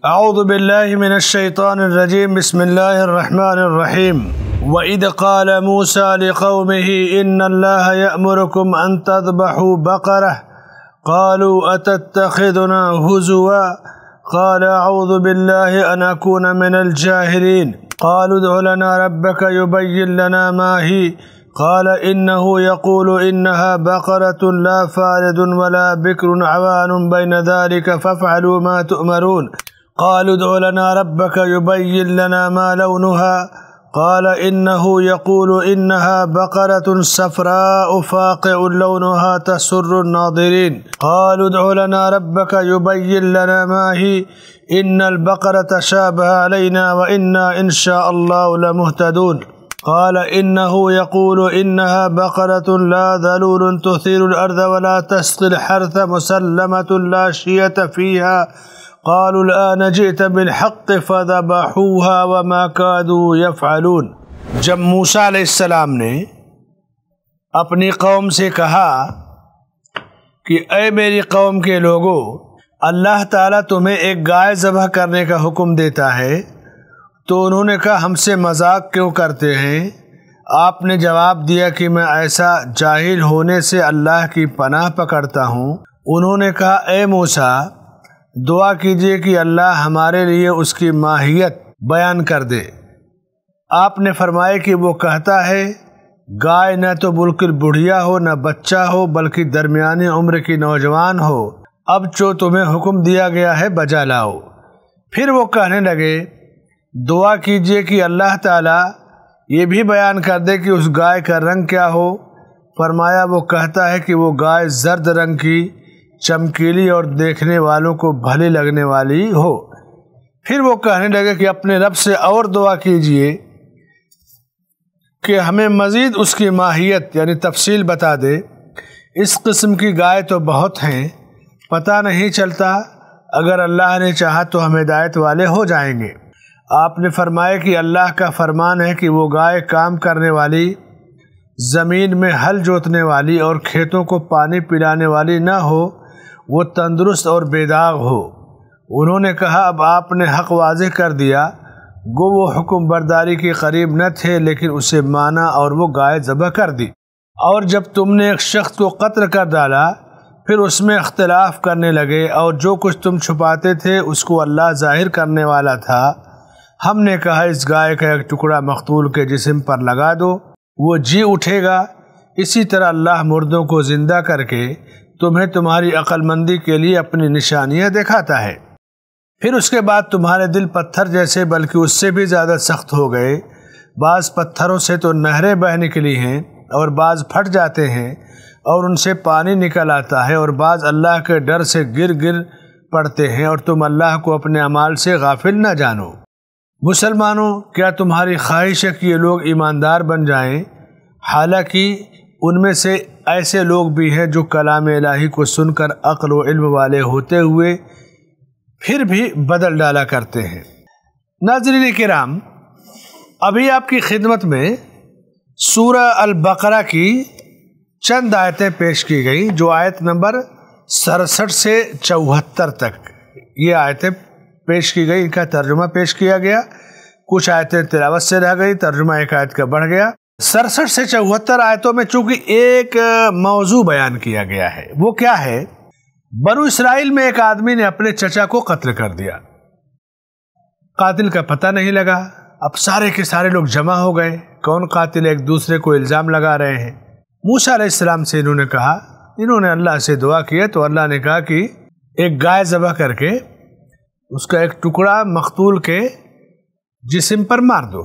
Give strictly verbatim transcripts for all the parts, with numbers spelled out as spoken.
اعوذ باللہ من الشیطان الرجیم بسم اللہ الرحمن الرحیم وَإِذْ قَالَ مُوسَى لِقَوْمِهِ إِنَّ اللَّهَ يَأْمُرُكُمْ أَن تَذْبَحُوا بَقَرَةً قَالُوا أَتَتَّخِذُنَا هُزُوًا قَالَ أَعُوذُ بِاللَّهِ أَنْ أَكُونَ مِنَ الْجَاهِلِينَ قَالُوا ادْعُ لَنَا رَبَّكَ يُبَيِّن لَنَا مَا هِيَ قَالَ إِنَّهُ يَقُولُ إِنَّهَا بَقَرَةٌ لَا فَارِضٌ وَلَا بِكْرٌ عَوَانٌ بَيْنَ ذَلِكَ فَافْعَلُوا مَا تُؤْمَرُونَ قالوا ادع لنا ربك يبين لنا ما لونها قال إنه يقول إنها بقرة صفراء فاقع لونها تسر الناظرين قالوا ادع لنا ربك يبين لنا ما هي إن البقرة شابه علينا وإنا إن شاء الله لمهتدون قال إنه يقول إنها بقرة لا ذلول تثير الأرض ولا تسقي الحرث مسلمة لا شية فيها قالوا الآن جئت بالحق فذبحوها وما كادوا يفعلون۔ جب موسیٰ علیہ السلام نے اپنی قوم سے کہا کہ اے میری قوم کے لوگوں، اللہ تعالیٰ تمہیں ایک گائے ذبح کرنے کا حکم دیتا ہے، تو انہوں نے کہا ہم سے مذاق کیوں کرتے ہیں؟ آپ نے جواب دیا کہ میں ایسا جاہل ہونے سے اللہ کی پناہ پکڑتا ہوں۔ انہوں نے کہا اے موسیٰ، دعا کیجئے کہ اللہ ہمارے لیے اس کی ماہیت بیان کر دے۔ آپ نے فرمایا کہ وہ کہتا ہے گائے نہ تو بالکل بڑھیا ہو نہ بچہ ہو بلکہ درمیانی عمر کی نوجوان ہو، اب جو تمہیں حکم دیا گیا ہے بجا لاؤ۔ پھر وہ کہنے لگے دعا کیجئے کہ اللہ تعالیٰ یہ بھی بیان کر دے کہ اس گائے کا رنگ کیا ہو۔ فرمایا وہ کہتا ہے کہ وہ گائے زرد رنگ کی، چمکیلی اور دیکھنے والوں کو بھلی لگنے والی ہو۔ پھر وہ کہنے لگے کہ اپنے رب سے اور دعا کیجئے کہ ہمیں مزید اس کی ماہیت یعنی تفصیل بتا دے۔ اس قسم کی گائے تو بہت ہیں، پتہ نہیں چلتا، اگر اللہ نے چاہا تو ہم ہدایت والے ہو جائیں گے۔ آپ نے فرمایا کہ اللہ کا فرمان ہے کہ وہ گائے کام کرنے والی، زمین میں ہل جوتنے والی اور کھیتوں کو پانی پلانے والی نہ ہو، وہ تندرست اور بے داغ ہو۔ انہوں نے کہا اب آپ نے حق واضح کر دیا، گو وہ حکم برداری کے قریب نہ تھے لیکن اسے مانا اور وہ گائے ذبح کر دی۔ اور جب تم نے ایک شخص کو قتل کر ڈالا پھر اس میں اختلاف کرنے لگے اور جو کچھ تم چھپاتے تھے اس کو اللہ ظاہر کرنے والا تھا۔ ہم نے کہا اس گائے کا ایک ٹکڑا مقتول کے جسم پر لگا دو، وہ جی اٹھے گا۔ اسی طرح اللہ مردوں کو زندہ کر کے تمہیں تمہاری عقل مندی کے لیے اپنی نشانیاں دکھاتا ہے۔ پھر اس کے بعد تمہارے دل پتھر جیسے بلکہ اس سے بھی زیادہ سخت ہو گئے۔ بعض پتھروں سے تو نہریں بہہ نکلی ہیں اور بعض پھٹ جاتے ہیں اور ان سے پانی نکل آتا ہے، اور بعض اللہ کے ڈر سے گر گر پڑتے ہیں، اور تم اللہ کو اپنے اعمال سے غافل نہ جانو۔ مسلمانوں، کیا تمہاری خواہش ہے کہ یہ لوگ ایماندار بن جائیں؟ حالانکہ ان میں سے ایسے لوگ بھی ہیں جو کلام الہی کو سن کر عقل و علم والے ہوتے ہوئے پھر بھی بدل ڈالا کرتے ہیں۔ ناظرین کرام، ابھی آپ کی خدمت میں سورہ البقرہ کی چند آیتیں پیش کی گئیں، جو آیت نمبر سڑسٹھ سے چوہتر تک یہ آیتیں پیش کی گئی، ان کا ترجمہ پیش کیا گیا۔ کچھ آیتیں تلاوت سے رہ گئی، ترجمہ ایک آیت کا بڑھ گیا۔ سڑسٹھ سے چوہتر آیتوں میں چونکہ ایک موضوع بیان کیا گیا ہے، وہ کیا ہے؟ بنو اسرائیل میں ایک آدمی نے اپنے چچا کو قتل کر دیا، قاتل کا پتہ نہیں لگا۔ اب سارے کے سارے لوگ جمع ہو گئے، کون قاتل، ایک دوسرے کو الزام لگا رہے ہیں۔ موسیٰ علیہ السلام سے انہوں نے کہا، انہوں نے اللہ سے دعا کیا تو اللہ نے کہا کہ ایک گائے ذبح کر کے اس کا ایک ٹکڑا مقتول کے جسم پر مار دو۔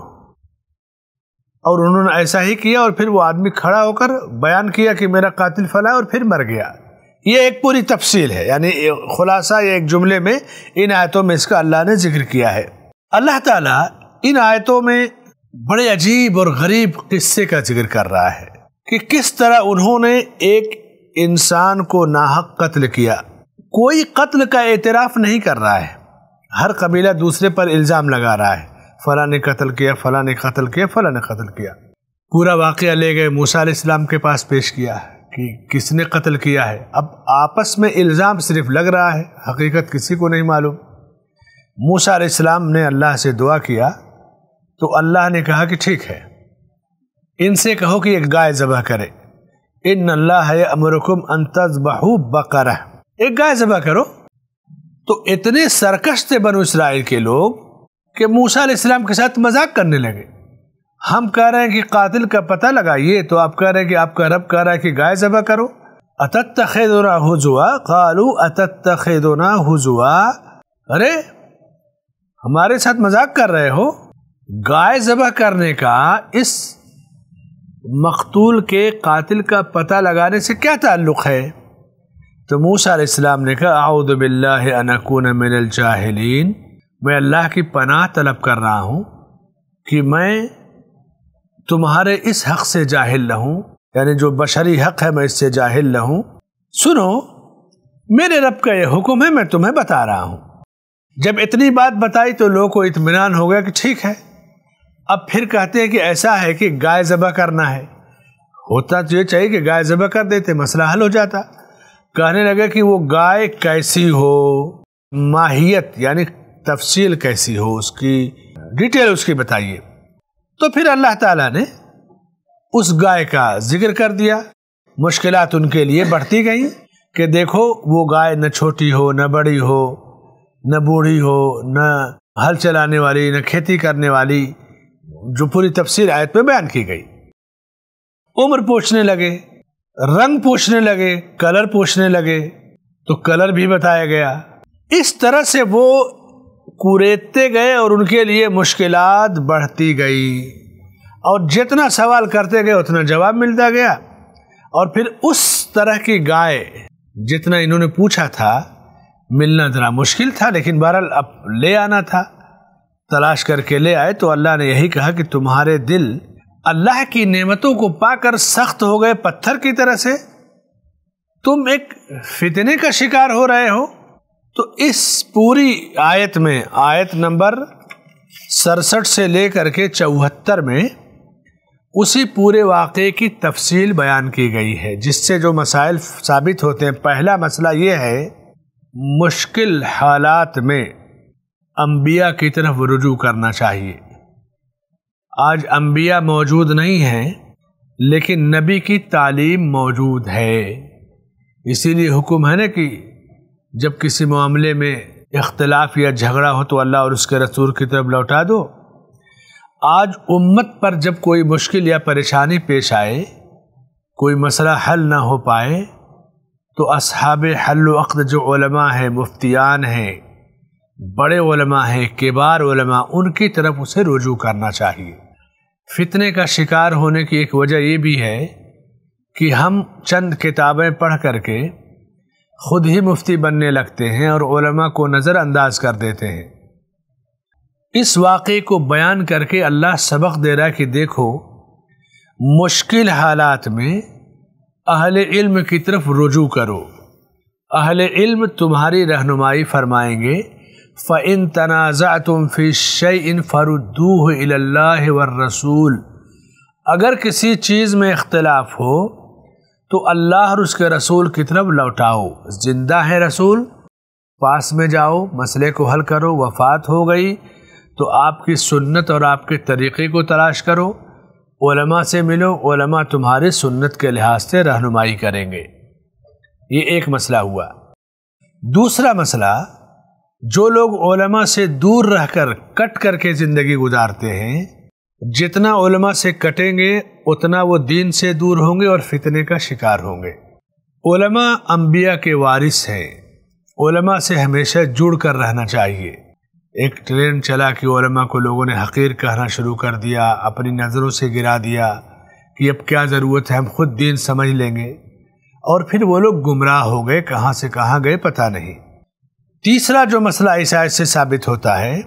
اور انہوں نے ایسا ہی کیا، اور پھر وہ آدمی کھڑا ہو کر بیان کیا کہ میرا قاتل فلاں، اور پھر مر گیا۔ یہ ایک پوری تفصیل ہے، یعنی خلاصہ ایک جملے میں ان آیتوں میں اس کا اللہ نے ذکر کیا ہے۔ اللہ تعالیٰ ان آیتوں میں بڑے عجیب اور غریب قصے کا ذکر کر رہا ہے کہ کس طرح انہوں نے ایک انسان کو ناحق قتل کیا۔ کوئی قتل کا اعتراف نہیں کر رہا ہے، ہر قبیلہ دوسرے پر الزام لگا رہا ہے، فلاں نے قتل کیا، فلاں نے قتل کیا، فلاں نے قتل کیا۔ پورا واقعہ لے گئے موسیٰ علیہ السلام کے پاس پیش کیا کہ کس نے قتل کیا ہے۔ اب آپس میں الزام صرف لگ رہا ہے، حقیقت کسی کو نہیں معلوم۔ موسیٰ علیہ السلام نے اللہ سے دعا کیا تو اللہ نے کہا کہ ٹھیک ہے، ان سے کہو کہ ایک گائے ذبح کرے، ان اللہ یأمرکم ان تذبحوا بقرہ، ایک گائے ذبح کرو۔ تو اتنے سرکش تھے بنو اسرائیل کے لوگ کہ موسیٰ علیہ السلام کے ساتھ مذاق کرنے لگے۔ ہم کہہ رہے ہیں کہ قاتل کا پتہ لگائیے تو آپ کہہ رہے ہیں کہ آپ کا رب کہہ رہا ہے کہ گائے ذبح کرو۔ اتتخذنا ہزوا قالوا اتتخذنا ہزوا، ارے ہمارے ساتھ مذاق کر رہے ہو؟ گائے ذبح کرنے کا اس مقتول کے قاتل کا پتہ لگانے سے کیا تعلق ہے؟ تو موسیٰ علیہ السلام نے کہا اعوذ باللہ ان اکون من الجاہلین، میں اللہ کی پناہ طلب کر رہا ہوں کہ میں تمہارے اس حق سے جاہل نہ ہوں، یعنی جو بشری حق ہے میں اس سے جاہل نہ ہوں۔ سنو، میرے رب کا یہ حکم ہے، میں تمہیں بتا رہا ہوں۔ جب اتنی بات بتائی تو لوگوں کو اطمینان ہو گیا کہ ٹھیک ہے۔ اب پھر کہتے ہیں کہ ایسا ہے کہ گائے ذبح کرنا ہے، ہوتا تو یہ چاہیے کہ گائے ذبح کر دیتے، مسئلہ حل ہو جاتا۔ کہنے لگے کہ وہ گائے کیسی ہو، ماہیت یعنی تفصیل کیسی ہو، اس کی ڈیٹیل اس کی بتائیے۔ تو پھر اللہ تعالیٰ نے اس گائے کا ذکر کر دیا۔ مشکلات ان کے لیے بڑھتی گئیں کہ دیکھو وہ گائے نہ چھوٹی ہو، نہ بڑی ہو، نہ بوڑھی ہو، نہ ہل چلانے والی، نہ کھیتی کرنے والی، جو پوری تفصیل آیت میں بیان کی گئی۔ عمر پوچھنے لگے، رنگ پوچھنے لگے، کلر پوچھنے لگے تو کلر بھی بتایا گیا۔ اس طرح سے وہ کوریدتے گئے اور ان کے لیے مشکلات بڑھتی گئی، اور جتنا سوال کرتے گئے اتنا جواب ملتا گیا۔ اور پھر اس طرح کی گائے جتنا انہوں نے پوچھا تھا ملنا ذرا مشکل تھا، لیکن بہرحال اب لے آنا تھا، تلاش کر کے لے آئے۔ تو اللہ نے یہی کہا کہ تمہارے دل اللہ کی نعمتوں کو پا کر سخت ہو گئے پتھر کی طرح سے، تم ایک فتنے کا شکار ہو رہے ہو۔ تو اس پوری آیت میں، آیت نمبر سڑسٹھ سے لے کر کے چوہتر میں اسی پورے واقعے کی تفصیل بیان کی گئی ہے، جس سے جو مسائل ثابت ہوتے ہیں۔ پہلا مسئلہ یہ ہے، مشکل حالات میں انبیاء کی طرف رجوع کرنا چاہیے۔ آج انبیاء موجود نہیں ہیں لیکن نبی کی تعلیم موجود ہے، اسی لیے حکم ہے نا کہ جب کسی معاملے میں اختلاف یا جھگڑا ہو تو اللہ اور اس کے رسول کی طرف لوٹا دو۔ آج امت پر جب کوئی مشکل یا پریشانی پیش آئے، کوئی مسئلہ حل نہ ہو پائے، تو اصحاب حل و عقد جو علماء ہیں، مفتیان ہیں، بڑے علماء ہیں، کبار علماء، ان کی طرف اسے رجوع کرنا چاہیے۔ فتنے کا شکار ہونے کی ایک وجہ یہ بھی ہے کہ ہم چند کتابیں پڑھ کر کے خود ہی مفتی بننے لگتے ہیں اور علماء کو نظر انداز کر دیتے ہیں۔ اس واقعے کو بیان کر کے اللہ سبق دے رہا ہے کہ دیکھو، مشکل حالات میں اہل علم کی طرف رجوع کرو، اہل علم تمہاری رہنمائی فرمائیں گے۔ فَإِن تَنَازَعْتُمْ فِي شَيْءٍ فَرُدُّوهُ إِلَى اللَّهِ وَالرَّسُولِ، اگر کسی چیز میں اختلاف ہو تو اللہ اور اس کے رسول کی طرف لوٹاؤ۔ زندہ ہے رسول، پاس میں جاؤ، مسئلے کو حل کرو۔ وفات ہو گئی تو آپ کی سنت اور آپ کے طریقے کو تلاش کرو، علماء سے ملو، علماء تمہاری سنت کے لحاظ سے رہنمائی کریں گے۔ یہ ایک مسئلہ ہوا۔ دوسرا مسئلہ، جو لوگ علماء سے دور رہ کر کٹ کر کے زندگی گزارتے ہیں، جتنا علماء سے کٹیں گے اتنا وہ دین سے دور ہوں گے اور فتنے کا شکار ہوں گے۔ علماء انبیاء کے وارث ہیں، علماء سے ہمیشہ جڑ کر رہنا چاہیے۔ ایک ٹرین چلا کہ علماء کو لوگوں نے حقیر کہنا شروع کر دیا، اپنی نظروں سے گرا دیا کہ اب کیا ضرورت ہے، ہم خود دین سمجھ لیں گے، اور پھر وہ لوگ گمراہ ہو گئے، کہاں سے کہاں گئے پتہ نہیں۔ تیسرا جو مسئلہ اس آیت سے ثابت ہوتا ہے،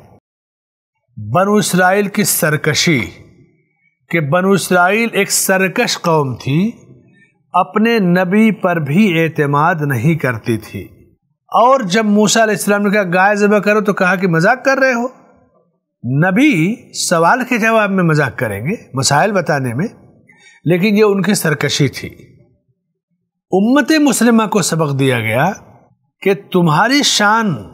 بنو اسرائیل کی سرکشی، کہ بنو اسرائیل ایک سرکش قوم تھی، اپنے نبی پر بھی اعتماد نہیں کرتی تھی۔ اور جب موسیٰ علیہ السلام نے کہا گائے ذبح کرو تو کہا کہ مذاق کر رہے ہو۔ نبی سوال کے جواب میں مذاق کریں گے، مسائل بتانے میں، لیکن یہ ان کی سرکشی تھی۔ امت مسلمہ کو سبق دیا گیا کہ تمہاری شان،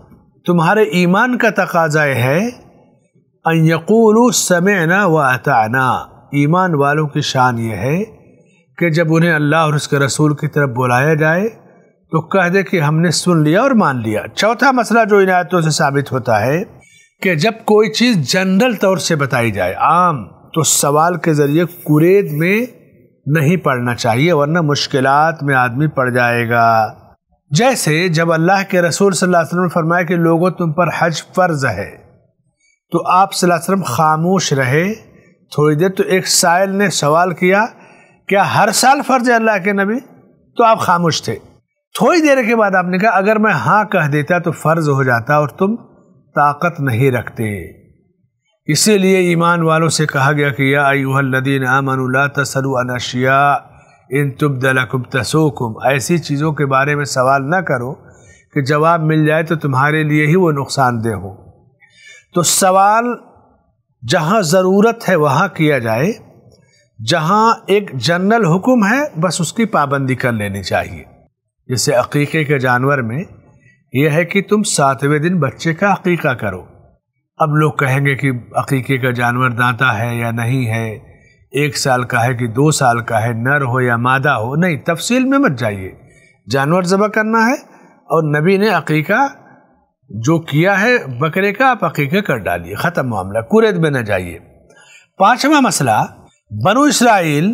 تمہارے ایمان کا تقاضا ہے ان یقولوا سمعنا واطعنا، ایمان والوں کی شان یہ ہے کہ جب انہیں اللہ اور اس کے رسول کی طرف بلایا جائے تو کہہ دے کہ ہم نے سن لیا اور مان لیا۔ چوتھا مسئلہ جو ان آیتوں سے ثابت ہوتا ہے کہ جب کوئی چیز جنرل طور سے بتائی جائے، عام، تو سوال کے ذریعے قرید میں نہیں پڑھنا چاہیے ورنہ مشکلات میں آدمی پڑ جائے گا۔ جیسے جب اللہ کے رسول صلی اللہ علیہ وسلم نے فرمایا کہ لوگوں تم پر حج فرض ہے، تو آپ صلی اللہ علیہ وسلم خاموش رہے تھوڑی دیر، تو ایک سائل نے سوال کیا کیا ہر سال فرض ہے اللہ کے نبی؟ تو آپ خاموش تھے۔ تھوڑی دیر کے بعد آپ نے کہا اگر میں ہاں کہہ دیتا تو فرض ہو جاتا اور تم طاقت نہیں رکھتے۔ اسی لیے ایمان والوں سے کہا گیا کہ یا ایھا الذین آمنوا لا تسألوا عن اشیاء ان تبد لکم تسؤکم، ایسی چیزوں کے بارے میں سوال نہ کرو کہ جواب مل جائے تو تمہارے لیے ہی وہ نقصان دہ ہو۔ تو سوال جہاں ضرورت ہے وہاں کیا جائے، جہاں ایک جنرل حکم ہے بس اس کی پابندی کر لینی چاہیے۔ جیسے عقیقے کے جانور میں یہ ہے کہ تم ساتویں دن بچے کا عقیقہ کرو۔ اب لوگ کہیں گے کہ عقیقے کا جانور دانتا ہے یا نہیں ہے، ایک سال کا ہے کہ دو سال کا ہے، نر ہو یا مادہ ہو، نہیں، تفصیل میں مت جائیے، جانور ذبح کرنا ہے اور نبی نے عقیقہ جو کیا ہے بکرے کا آپ عقیقہ کر ڈالیے، ختم معاملہ، قرید میں نہ جائیے۔ پانچواں مسئلہ، بنو اسرائیل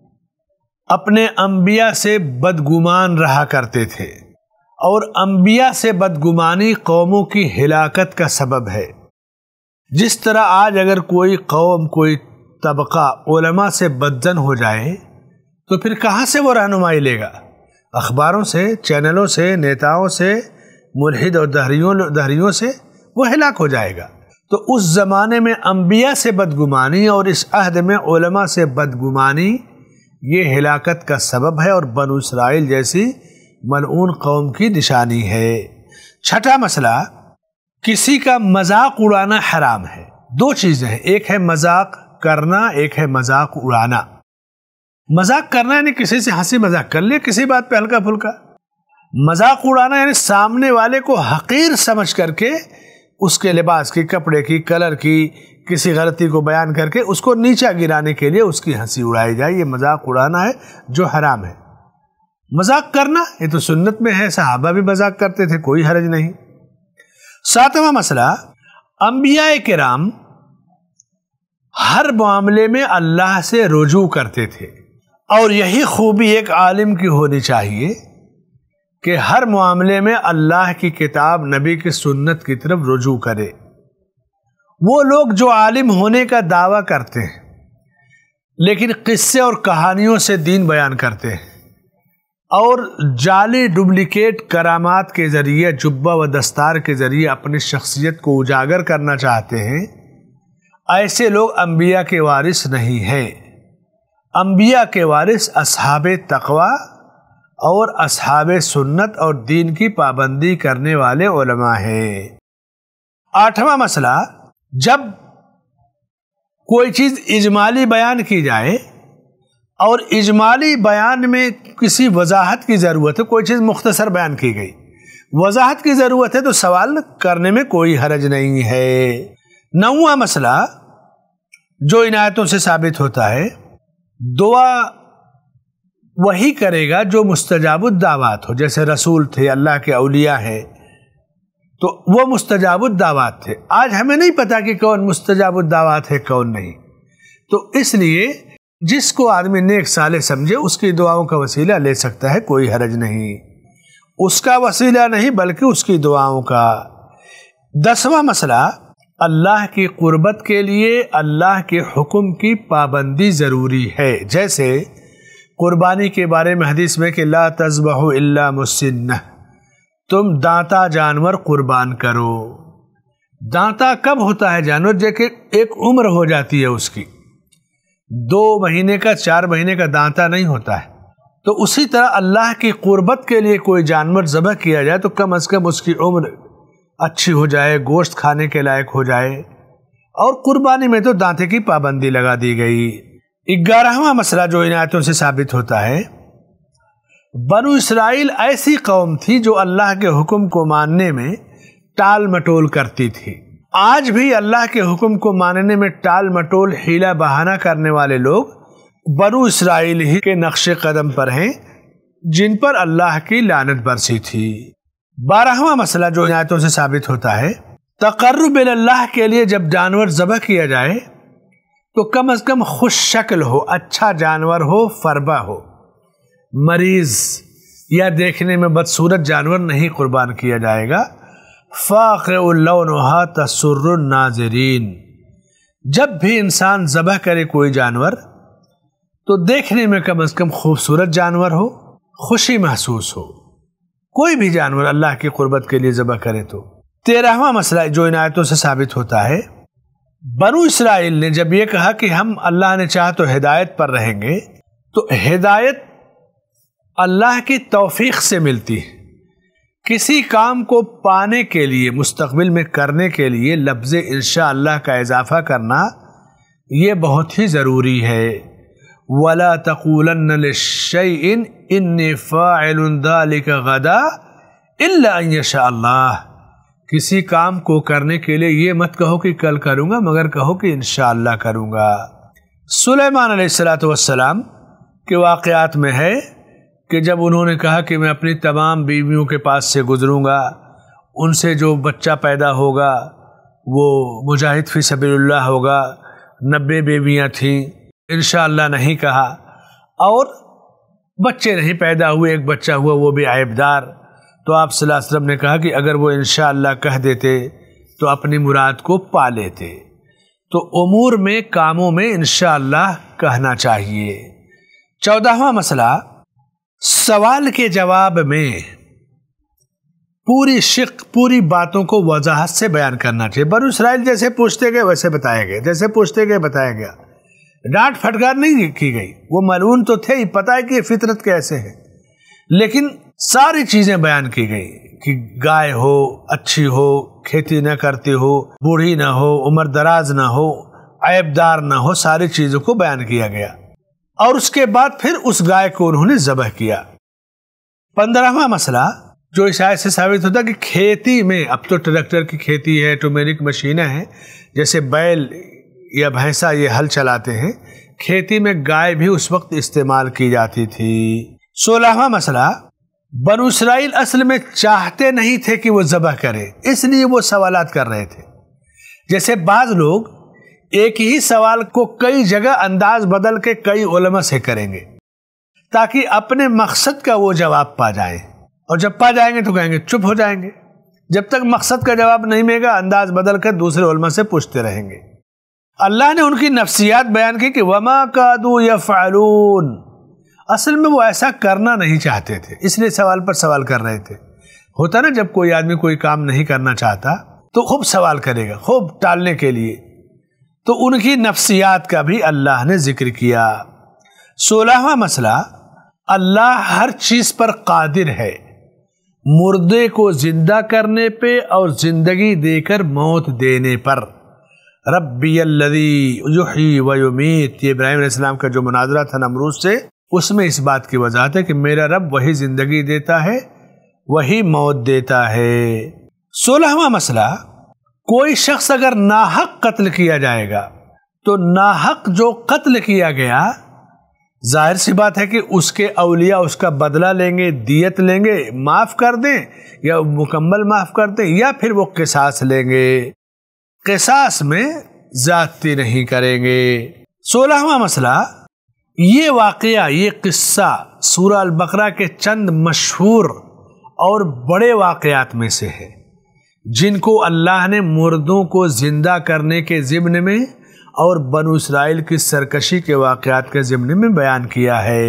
اپنے انبیاء سے بدگمان رہا کرتے تھے اور انبیاء سے بدگمانی قوموں کی ہلاکت کا سبب ہے۔ جس طرح آج اگر کوئی قوم، کوئی طبقہ علماء سے بدظن ہو جائے تو پھر کہاں سے وہ رہنمائی لے گا؟ اخباروں سے، چینلوں سے، نیتاؤں سے، ملحد اور دہریوں دہریوں سے وہ ہلاک ہو جائے گا۔ تو اس زمانے میں انبیاء سے بدگمانی اور اس عہد میں علماء سے بدگمانی یہ ہلاکت کا سبب ہے اور بنو اسرائیل جیسی ملعون قوم کی نشانی ہے۔ چھٹا مسئلہ، کسی کا مذاق اڑانا حرام ہے۔ دو چیزیں ہیں، ایک ہے مذاق کرنا، ایک ہے مذاق اڑانا۔ مذاق کرنا یعنی کسی سے ہنسی مذاق کر لے کسی بات پہ ہلکا پھلکا۔ مذاق اڑانا یعنی سامنے والے کو حقیر سمجھ کر کے اس کے لباس کی، کپڑے کی، کلر کی کسی غلطی کو بیان کر کے اس کو نیچا گرانے کے لیے اس کی ہنسی اڑائی جائے، یہ مذاق اڑانا ہے جو حرام ہے۔ مذاق کرنا یہ تو سنت میں ہے، صحابہ بھی مذاق کرتے تھے، کوئی حرج نہیں۔ ساتواں مسئلہ، انبیاء کرام ہر معاملے میں اللہ سے رجوع کرتے تھے اور یہی خوبی ایک عالم کی ہونی چاہیے کہ ہر معاملے میں اللہ کی کتاب، نبی کی سنت کی طرف رجوع کرے۔ وہ لوگ جو عالم ہونے کا دعویٰ کرتے ہیں لیکن قصے اور کہانیوں سے دین بیان کرتے ہیں اور جعلی ڈپلیکیٹ کرامات کے ذریعے، جبہ و دستار کے ذریعے اپنی شخصیت کو اجاگر کرنا چاہتے ہیں، ایسے لوگ انبیاء کے وارث نہیں ہیں۔ انبیاء کے وارث اصحاب تقوی اور اصحاب سنت اور دین کی پابندی کرنے والے علماء ہیں۔ آٹھواں مسئلہ، جب کوئی چیز اجمالی بیان کی جائے اور اجمالی بیان میں کسی وضاحت کی ضرورت ہے، کوئی چیز مختصر بیان کی گئی، وضاحت کی ضرورت ہے تو سوال کرنے میں کوئی حرج نہیں ہے۔ نوواں مسئلہ جو ان آیتوں سے ثابت ہوتا ہے، دعا وہی کرے گا جو مستجاب الدعوات ہو، جیسے رسول تھے، اللہ کے اولیاء ہیں تو وہ مستجاب الدعوات تھے۔ آج ہمیں نہیں پتا کہ کون مستجاب الدعوات ہے کون نہیں، تو اس لیے جس کو آدمی نیک صالح سمجھے اس کی دعاؤں کا وسیلہ لے سکتا ہے، کوئی حرج نہیں، اس کا وسیلہ نہیں بلکہ اس کی دعاؤں کا۔ دسواں مسئلہ، اللہ کی قربت کے لیے اللہ کے حکم کی پابندی ضروری ہے، جیسے قربانی کے بارے میں حدیث میں کہ لا تذبحوا الا مسنہ، تم دانتا جانور قربان کرو۔ دانتا کب ہوتا ہے جانور؟ جب کہ ایک عمر ہو جاتی ہے اس کی، دو مہینے کا، چار مہینے کا دانتا نہیں ہوتا ہے۔ تو اسی طرح اللہ کی قربت کے لیے کوئی جانور ذبح کیا جائے تو کم از کم اس کی عمر اچھی ہو جائے، گوشت کھانے کے لائق ہو جائے، اور قربانی میں تو دانتے کی پابندی لگا دی گئی۔ گیارہواں مسئلہ جو ان آیتوں سے ثابت ہوتا ہے، بنو اسرائیل ایسی قوم تھی جو اللہ کے حکم کو ماننے میں ٹال مٹول کرتی تھی۔ آج بھی اللہ کے حکم کو ماننے میں ٹال مٹول حیلہ بہانہ کرنے والے لوگ بنو اسرائیل ہی کے نقش قدم پر ہیں جن پر اللہ کی لعنت برسی تھی۔ بارہواں مسئلہ جو آیتوں سے ثابت ہوتا ہے، تقرب اللہ کے لیے جب جانور ذبح کیا جائے تو کم از کم خوش شکل ہو، اچھا جانور ہو، فربہ ہو، مریض یا دیکھنے میں بدصورت جانور نہیں قربان کیا جائے گا۔ فاقع لونھا تسر الناظرین، جب بھی انسان ذبح کرے کوئی جانور تو دیکھنے میں کم از کم خوبصورت جانور ہو، خوشی محسوس ہو۔ کوئی بھی جانور اللہ کی قربت کے لیے ذبح کرے تو۔ تیرہواں مسئلہ جو ان آیتوں سے ثابت ہوتا ہے، بنو اسرائیل نے جب یہ کہا کہ ہم اللہ نے چاہا تو ہدایت پر رہیں گے، تو ہدایت اللہ کی توفیق سے ملتی ہے۔ کسی کام کو پانے کے لیے، مستقبل میں کرنے کے لیے لفظ انشاءاللہ کا اضافہ کرنا یہ بہت ہی ضروری ہے۔ وَلَا تَقُولَنَّ لِشَيْءٍ إِنِّي فَاعِلٌ ذَلِكَ غَدًا إِلَّا أَن يَشَاءَ اللَّهُ، کسی کام کو کرنے کے لیے یہ مت کہو کہ کل کروں گا، مگر کہو کہ انشاءاللہ کروں گا۔ سلیمان علیہ الصلوۃ والسلام کے واقعات میں ہے کہ جب انہوں نے کہا کہ میں اپنی تمام بیویوں کے پاس سے گزروں گا، ان سے جو بچہ پیدا ہوگا وہ مجاہد فی سبیل اللہ ہوگا، نبے بیویاں تھیں، انشاءاللہ نہیں کہا، اور بچے نہیں پیدا ہوئے، ایک بچہ ہوا وہ بھی عیبدار۔ تو آپ صلی اللہ علیہ وسلم نے کہا کہ اگر وہ انشاءاللہ کہہ دیتے تو اپنی مراد کو پا لیتے۔ تو امور میں، کاموں میں انشاءاللہ کہنا چاہیے۔ چودہواں مسئلہ، سوال کے جواب میں پوری شق پوری باتوں کو وضاحت سے بیان کرنا چاہیے۔ بنو اسرائیل جیسے پوچھتے گئے ویسے بتایا گیا، جیسے پوچھتے گئے بتایا گیا، ڈانٹ پھٹکار نہیں کی گئی۔ وہ ملعون تو تھے ہی، پتہ ہے کہ یہ فطرت کیسے ہے، لیکن ساری چیزیں بیان کی گئی کہ گائے ہو، اچھی ہو، کھیتی نہ کرتی ہو، بوڑھی نہ ہو، عمر دراز نہ ہو، عیبدار نہ ہو، ساری چیزوں کو بیان کیا گیا، اور اس کے بعد پھر اس گائے کو انہوں نے ذبح کیا۔ پندرہواں مسئلہ جو اس آیت سے ثابت ہوتا ہے کہ کھیتی میں، اب تو ٹریکٹر کی کھیتی ہے، آٹومیٹک مشینیں ہیں، جیسے بیل یا بھینسا یہ ہل چلاتے ہیں، کھیتی میں گائے بھی اس وقت استعمال کی جاتی تھی۔ سولہواں مسئلہ، بنو اسرائیل اصل میں چاہتے نہیں تھے کہ وہ ذبح کرے، اس لیے وہ سوالات کر رہے تھے۔ جیسے بعض لوگ ایک ہی سوال کو کئی جگہ انداز بدل کے کئی علماء سے کریں گے تاکہ اپنے مقصد کا وہ جواب پا جائیں، اور جب پا جائیں گے تو کہیں گے چپ ہو جائیں گے، جب تک مقصد کا جواب نہیں ملے گا انداز بدل کر دوسرے علماء سے پوچھتے رہیں گے۔ اللہ نے ان کی نفسیات بیان کی کہ وَمَا كَادُوا يَفْعَلُونَ، اصل میں وہ ایسا کرنا نہیں چاہتے تھے، اس لیے سوال پر سوال کر رہے تھے۔ ہوتا نا جب کوئی آدمی کوئی کام نہیں کرنا چاہتا تو خوب سوال کرے گا، خوب ٹالنے کے لیے، تو ان کی نفسیات کا بھی اللہ نے ذکر کیا۔ سولہواں مسئلہ، اللہ ہر چیز پر قادر ہے، مردے کو زندہ کرنے پہ اور زندگی دے کر موت دینے پر۔ ربی الذی یحیی و یمیت، یہ ابراہیم علیہ السلام کا جو مناظرہ تھا نمرود سے، اس میں اس بات کی وضاحت ہے کہ میرا رب وہی زندگی دیتا ہے، وہی موت دیتا ہے۔ سولہواں مسئلہ، کوئی شخص اگر ناحق قتل کیا جائے گا تو ناحق جو قتل کیا گیا، ظاہر سی بات ہے کہ اس کے اولیاء اس کا بدلہ لیں گے، دیت لیں گے، معاف کر دیں یا مکمل معاف کر دیں، یا پھر وہ قصاص لیں گے، قصاص میں زیادتی نہیں کریں گے۔ سولہواں مسئلہ، یہ واقعہ، یہ قصہ سورہ البقرہ کے چند مشہور اور بڑے واقعات میں سے ہے جن کو اللہ نے مردوں کو زندہ کرنے کے ضمن میں اور بنو اسرائیل کی سرکشی کے واقعات کے ضمن میں بیان کیا ہے۔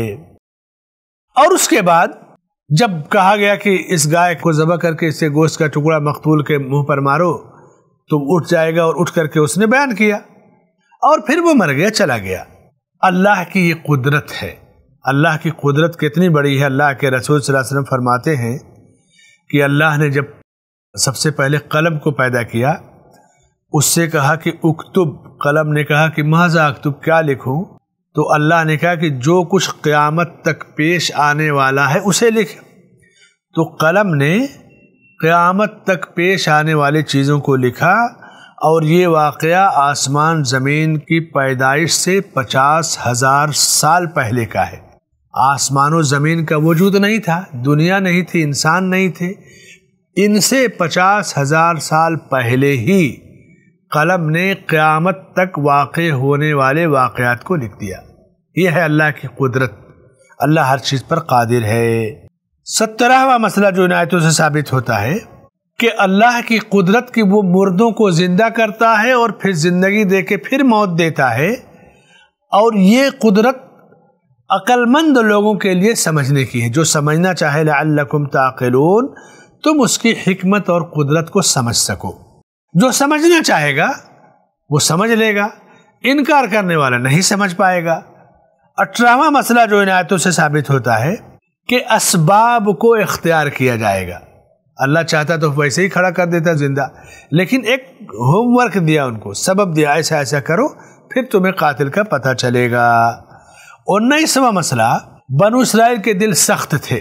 اور اس کے بعد جب کہا گیا کہ اس گائے کو ذبح کر کے اس سے گوشت کا ٹکڑا مقتول کے منہ پر مارو تو اٹھ جائے گا، اور اٹھ کر کے اس نے بیان کیا، اور پھر وہ مر گیا، چلا گیا۔ اللہ کی یہ قدرت ہے، اللہ کی قدرت کتنی بڑی ہے۔ اللہ کے رسول صلی اللہ علیہ وسلم فرماتے ہیں کہ اللہ نے جب سب سے پہلے قلم کو پیدا کیا، اس سے کہا کہ اکتب، قلم نے کہا کہ ماذا اکتب، کیا لکھوں؟ تو اللہ نے کہا کہ جو کچھ قیامت تک پیش آنے والا ہے اسے لکھ۔ تو قلم نے قیامت تک پیش آنے والی چیزوں کو لکھا، اور یہ واقعہ آسمان زمین کی پیدائش سے پچاس ہزار سال پہلے کا ہے۔ آسمان و زمین کا وجود نہیں تھا، دنیا نہیں تھی، انسان نہیں تھے، ان سے پچاس ہزار سال پہلے ہی قلم نے قیامت تک واقع ہونے والے واقعات کو لکھ دیا۔ یہ ہے اللہ کی قدرت، اللہ ہر چیز پر قادر ہے۔ سترہواں مسئلہ جو ان آیتوں سے ثابت ہوتا ہے کہ اللہ کی قدرت کی وہ مردوں کو زندہ کرتا ہے اور پھر زندگی دے کے پھر موت دیتا ہے، اور یہ قدرت عقل مند لوگوں کے لیے سمجھنے کی ہے۔ جو سمجھنا چاہے لعلکم تعقلون، تم اس کی حکمت اور قدرت کو سمجھ سکو۔ جو سمجھنا چاہے گا وہ سمجھ لے گا، انکار کرنے والا نہیں سمجھ پائے گا۔ اٹھارہواں مسئلہ جو ان آیتوں سے ثابت ہوتا ہے کہ اسباب کو اختیار کیا جائے گا۔ اللہ چاہتا تو ویسے ہی کھڑا کر دیتا زندہ، لیکن ایک ہوم ورک دیا، ان کو سبب دیا، ایسا ایسا کرو پھر تمہیں قاتل کا پتہ چلے گا۔ انیسواں مسئلہ، بنو اسرائیل کے دل سخت تھے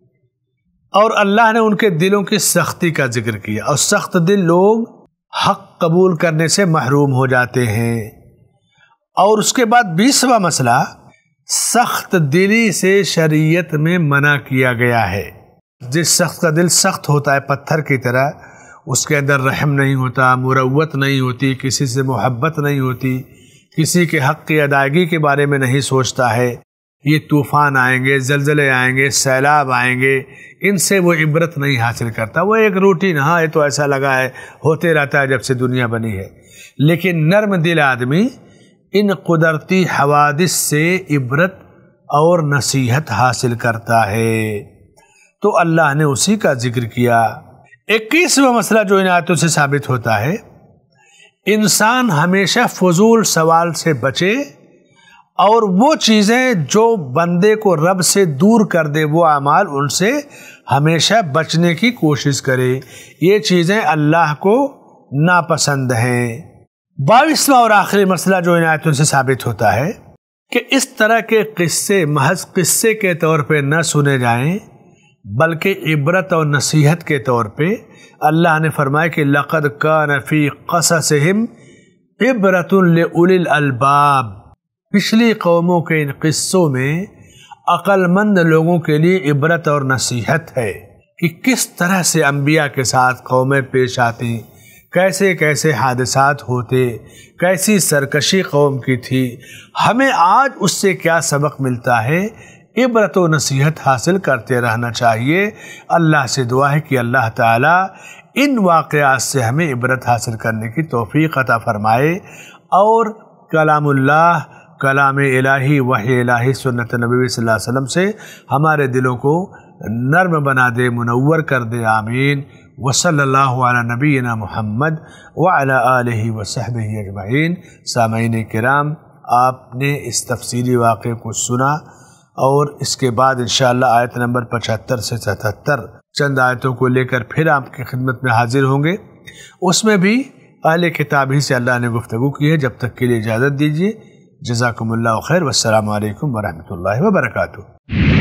اور اللہ نے ان کے دلوں کی سختی کا ذکر کیا، اور سخت دل لوگ حق قبول کرنے سے محروم ہو جاتے ہیں۔ اور اس کے بعد بیسواں مسئلہ، سخت دلی سے شریعت میں منع کیا گیا ہے۔ جس شخص کا دل سخت ہوتا ہے پتھر کی طرح، اس کے اندر رحم نہیں ہوتا، مروت نہیں ہوتی، کسی سے محبت نہیں ہوتی، کسی کے حق کی ادائیگی کے بارے میں نہیں سوچتا ہے، یہ طوفان آئیں گے، زلزلے آئیں گے، سیلاب آئیں گے، ان سے وہ عبرت نہیں حاصل کرتا۔ وہ ایک روٹین، ہاں یہ تو ایسا لگا ہے، ہوتے رہتا ہے جب سے دنیا بنی ہے۔ لیکن نرم دل آدمی ان قدرتی حوادث سے عبرت اور نصیحت حاصل کرتا ہے۔ تو اللہ نے اسی کا ذکر کیا۔ اکیسواں مسئلہ جو ان آیتوں سے ثابت ہوتا ہے، انسان ہمیشہ فضول سوال سے بچے، اور وہ چیزیں جو بندے کو رب سے دور کر دے، وہ اعمال، ان سے ہمیشہ بچنے کی کوشش کرے۔ یہ چیزیں اللہ کو ناپسند ہیں۔ بائیسواں اور آخری مسئلہ جو ان آیتوں سے ثابت ہوتا ہے کہ اس طرح کے قصے محض قصے کے طور پہ نہ سنے جائیں، بلکہ عبرت اور نصیحت کے طور پہ۔ اللہ نے فرمایا کہ لَقَدْ كَانَ فِي قَصَصِهِمْ عِبْرَةٌ لِأُولِي الْأَلْبَابِ، پچھلی قوموں کے ان قصوں میں عقل مند لوگوں کے لیے عبرت اور نصیحت ہے کہ کس طرح سے انبیاء کے ساتھ قومیں پیش آتی، کیسے کیسے حادثات ہوتے، کیسی سرکشی قوم کی تھی، ہمیں آج اس سے کیا سبق ملتا ہے۔ عبرت و نصیحت حاصل کرتے رہنا چاہیے۔ اللہ سے دعا ہے کہ اللہ تعالیٰ ان واقعات سے ہمیں عبرت حاصل کرنے کی توفیق عطا فرمائے، اور کلام اللہ، کلام الہی، وحی الہی، سنت نبوی صلی اللہ علیہ وسلم سے ہمارے دلوں کو نرم بنا دے، منور کر دے، آمین۔ وصلی اللہ علی نبینا محمد وعلی آلہ وصحبہ اجمعین۔ سامعین کرام، آپ نے اس تفصیلی واقعے کو سنا، اور اس کے بعد انشاءاللہ آیت نمبر پچہتر سے ستہتر چند آیتوں کو لے کر پھر آپ کی خدمت میں حاضر ہوں گے۔ اس میں بھی اہل کتاب ہی سے اللہ نے گفتگو کی ہے۔ جب تک کے لیے اجازت دیجیے۔ جزاکم اللہ خیر، والسلام علیکم ورحمۃ اللہ وبرکاتہ۔